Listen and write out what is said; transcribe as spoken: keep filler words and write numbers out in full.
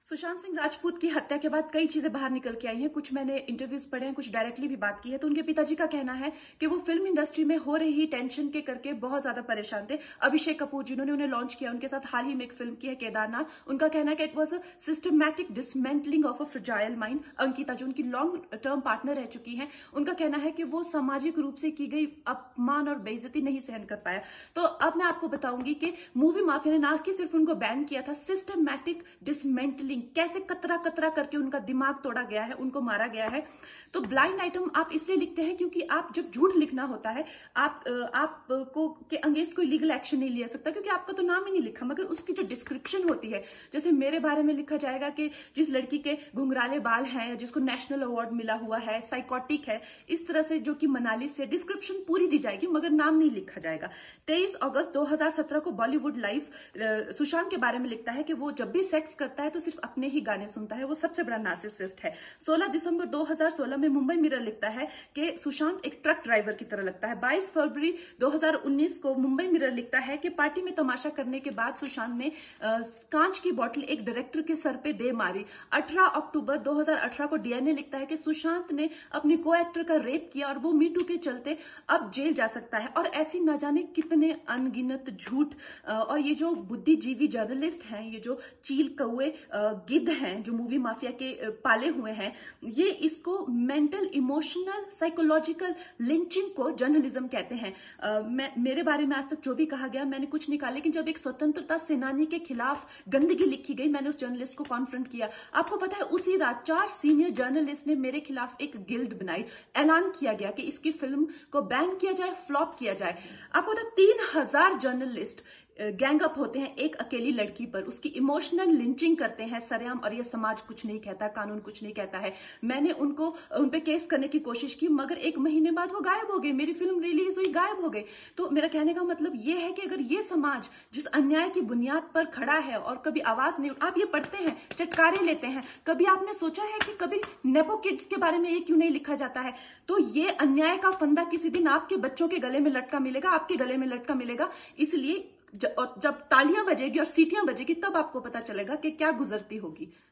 सुशांत सिंह राजपूत की हत्या के बाद कई चीजें बाहर निकल के आई हैं। कुछ मैंने इंटरव्यूज पढ़े हैं, कुछ डायरेक्टली भी बात की है। तो उनके पिताजी का कहना है कि वो फिल्म इंडस्ट्री में हो रही टेंशन के करके बहुत ज्यादा परेशान थे। अभिषेक कपूर जिन्होंने उन्हें लॉन्च किया, उनके साथ हाल ही में एक फिल्म की है केदारनाथ। उनका कहना है कि it was a systematic dismantling of a fragile mind. Ankita जो उनकी लॉन्ग टर्म पार्टनर रह चुकी है, उनका कहना है कि वो सामाजिक रूप से की गई अपमान और बेइज्जती नहीं सहन कर पाया। तो अब मैं आपको बताऊंगी कि मूवी माफिया ने ना कि सिर्फ उनको बैन किया था, सिस्टमैटिक डिसमेंटलिंग, कैसे कतरा कतरा करके उनका दिमाग तोड़ा गया है, उनको मारा गया है। तो ब्लाइंड आइटम आप इसलिए लिखते हैं क्योंकि आप जब झूठ लिखना होता है, आप आपको के अगेंस्ट कोई लीगल एक्शन नहीं लिया सकता क्योंकि आपका तो नाम ही नहीं लिखा, मगर उसकी जो डिस्क्रिप्शन होती है, जैसे मेरे बारे में लिखा जाएगा कि जिस लड़की के घुंघराले बाल हैं, जिसको नेशनल अवार्ड मिला हुआ है, साइकोटिक है, इस तरह से जो कि मनाली से डिस्क्रिप्शन पूरी दी जाएगी मगर नाम नहीं लिखा जाएगा। तेईस अगस्त दो हजार सत्रह को बॉलीवुड लाइव सुशांत के बारे में लिखता है कि वो जब भी सेक्स करता है तो सिर्फ अपने ही गाने सुनता है, वो सबसे बड़ा नार्सिसिस्ट है। सोलह दिसंबर दो हजार सोलह में मुंबई मिरर लिखता है कि सुशांत एक ट्रक ड्राइवर की तरह लगता है। बाईस फरवरी दो हजार उन्नीस को मुंबई मिरर लिखता है कि पार्टी में तमाशा करने के बाद सुशांत ने आ, कांच की बोतल एक डायरेक्टर के सर पे दे मारी। अठारह अक्टूबर दो हजार अठारह को डीएनए लिखता है कि सुशांत ने अपने को एक्टर का रेप किया और वो मीटू के चलते अब जेल जा सकता है। और ऐसी न जाने कितने अनगिनत झूठ। और ये जो बुद्धिजीवी जर्नलिस्ट हैं, ये जो चील कौए गिद्ध हैं जो मूवी माफिया के पाले हुए हैं, ये इसको मेंटल इमोशनल साइकोलॉजिकल लिंचिंग को जर्नलिज्म कहते हैं। आ, मैं मेरे बारे में आज तक जो भी कहा गया मैंने कुछ निकाला, लेकिन जब एक स्वतंत्रता सेनानी के खिलाफ गंदगी लिखी गई, मैंने उस जर्नलिस्ट को कॉन्फ्रंट किया। आपको पता है उसी रात चार सीनियर जर्नलिस्ट ने मेरे खिलाफ एक गिल्ड बनाई। ऐलान किया गया कि इसकी फिल्म को बैन किया जाए, फ्लॉप किया जाए। आपको पता तीन हजार जर्नलिस्ट गैंग अप होते हैं एक अकेली लड़की पर, उसकी इमोशनल लिंचिंग करते हैं सरेआम, और ये समाज कुछ नहीं कहता, कानून कुछ नहीं कहता है। मैंने उनको उन पे केस करने की कोशिश की मगर एक महीने बाद वो गायब हो गए, मेरी फिल्म रिलीज हुई, गायब हो गए। तो मेरा कहने का मतलब ये है कि अगर ये समाज जिस अन्याय की बुनियाद पर खड़ा है और कभी आवाज नहीं, आप ये पढ़ते हैं, चटकारे लेते हैं, कभी आपने सोचा है कि कभी नेपो किड्स के बारे में ये क्यों नहीं लिखा जाता है? तो ये अन्याय का फंदा किसी दिन आपके बच्चों के गले में लटका मिलेगा, आपके गले में लटका मिलेगा। इसलिए जब तालियां बजेगी और सीटियां बजेगी तब आपको पता चलेगा कि क्या गुजरती होगी।